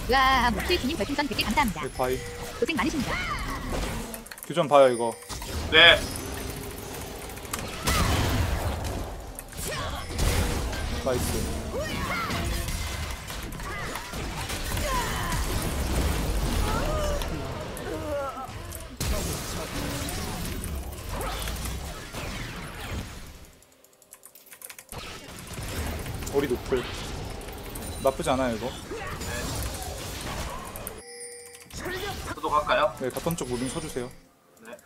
으아, 목필기님 별풍선 100개 감사합니다. 네, 바이. 고생 많으십니다. 교전 봐요 이거. 네. 나이스. 머리 노플. 나쁘지 않아요 이거. 저도 갈까요? 네, 바텀 쪽 무빙 쳐주세요. 네.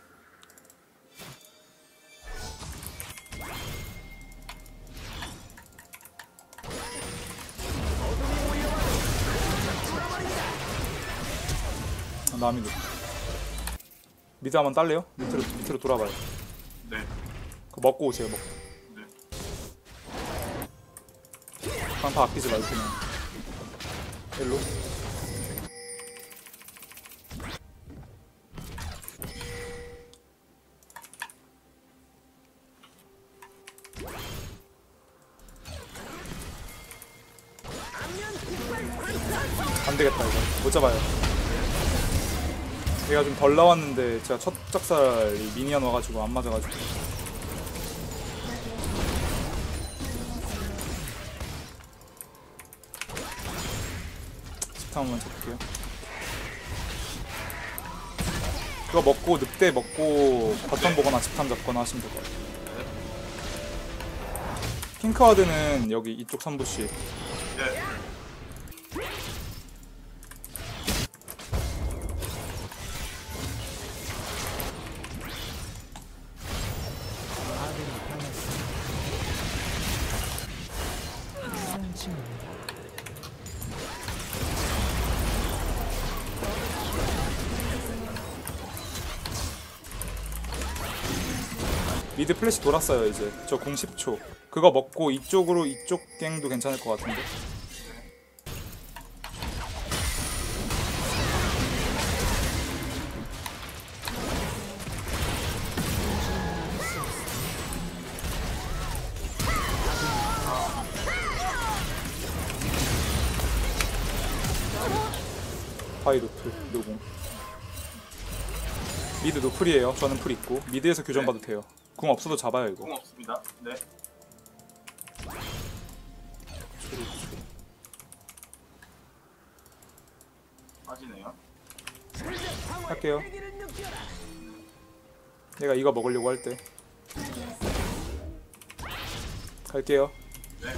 아, 남이 노플. 미드 한번 딸래요? 밑으로 돌아봐요. 네. 그거 먹고 오세요. 먹고. 네. 강타 아끼지 말고 그냥. 일로. 안되겠다 이거 못 잡아요. 얘가 좀 덜 나왔는데 제가 첫 작살이 미니언 와가지고 안 맞아가지고. 집탐 한번 잡을게요. 그거 먹고 늑대 먹고 바텀 보거나 집탐 잡거나 하시면 될 것 같아요. 핑크와드는 여기 이쪽 3부씨. 네. 미드 플래시 돌았어요 이제. 저 공 10초. 그거 먹고 이쪽으로 이쪽 갱도 괜찮을 것 같은데. 바이 노플, 노공. 미드 노플이에요. 저는 풀 있고. 미드에서 교전 봐도 돼요. 궁 없어도 잡아요 이거. 공 없습니다. 네. 빠지네요. 할게요. 내가 이거 먹으려고 할 때. 갈게요. 네.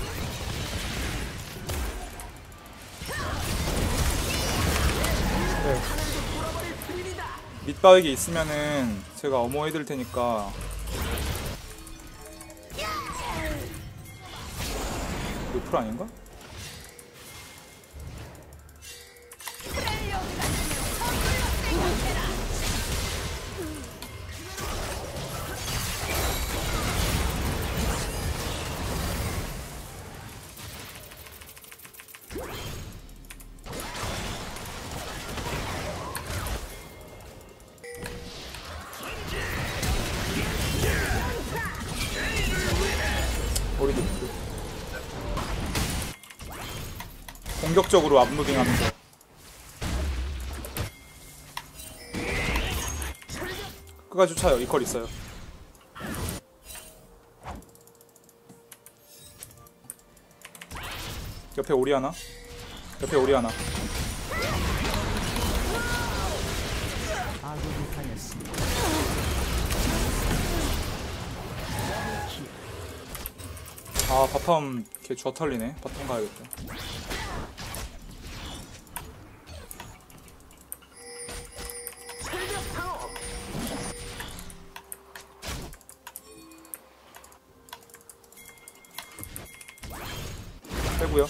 네. 밑바닥에 있으면은 제가 어머 해드릴 테니까. 노플 아닌가? 머리 노플. 공격적으로 앞무빙 하면서. 끝까지 쫓아요. 이퀄 있어요. 옆에 오리 하나. 옆에 오리 하나. 아 바텀 걔 쥐어털리네. 바텀 가야겠다. 빼고요.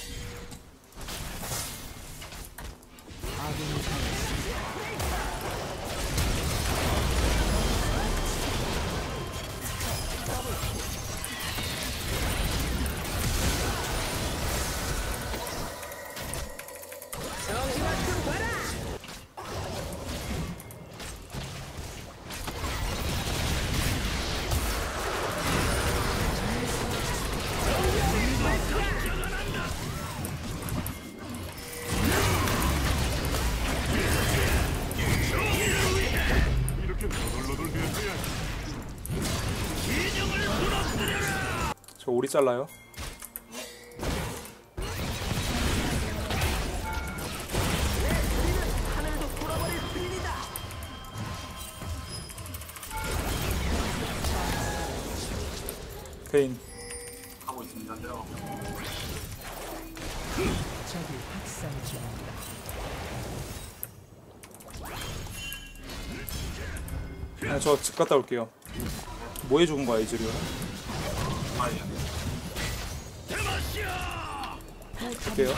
저 오리 잘라요. 페인. 하고 있습니다. 들어가고. 적이 학살 중입니다. 아, 저 집 갔다 올게요. 뭐 해 죽은 거야 이즈리오? 아, 예. 갈게요.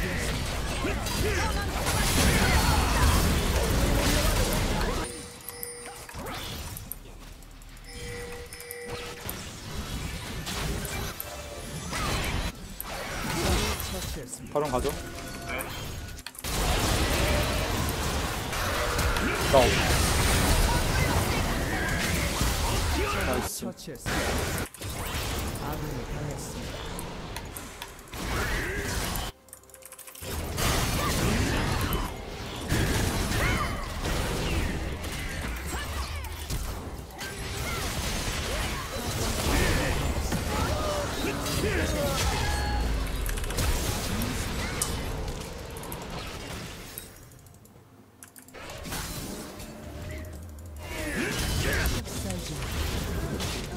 처치했습니다. 바로 가죠. 네. 다운. 나이스. 처치했습니다. 아군이 당했습니다. 학살 중입니다.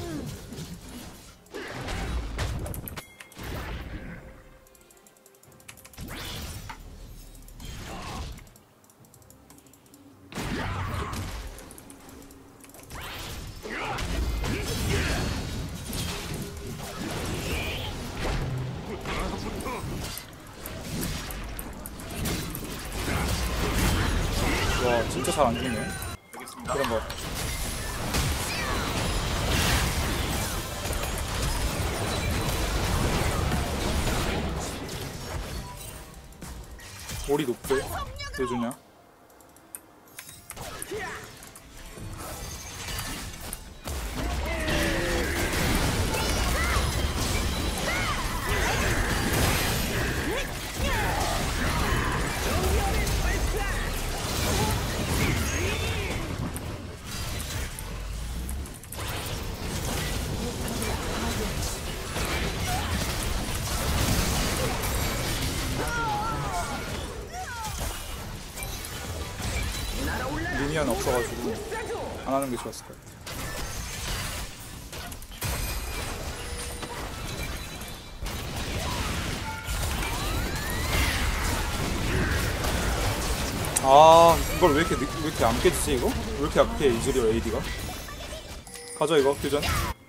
와 진짜 잘 안 죽네. 알겠습니다. 그런 거. 오리 높을. 왜 주냐? 미니언 없어가지고 안 하는 게 좋았을 것 같아. 아 이걸 왜 이렇게 안 깨지지 이거? 왜 이렇게 약해 이즈리오 AD가? 가져 이거 퓨전.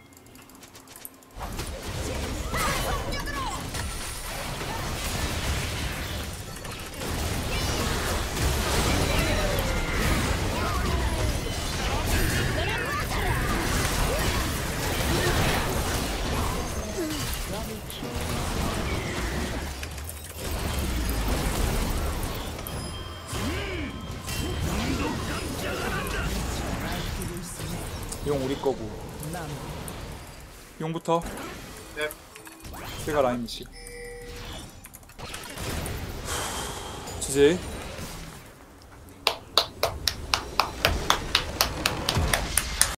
용 우리 거고. 용부터. 네. 제가 라인 미시. 지지.